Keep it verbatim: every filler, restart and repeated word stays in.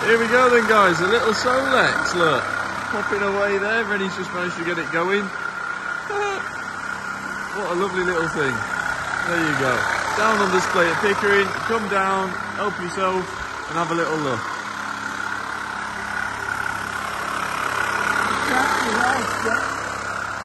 Here we go then, guys, a little Solex, look. Popping away there, Rennie's just managed to get it going. What a lovely little thing. There you go. Down on display at Pickering. Come down, help yourself, and have a little look.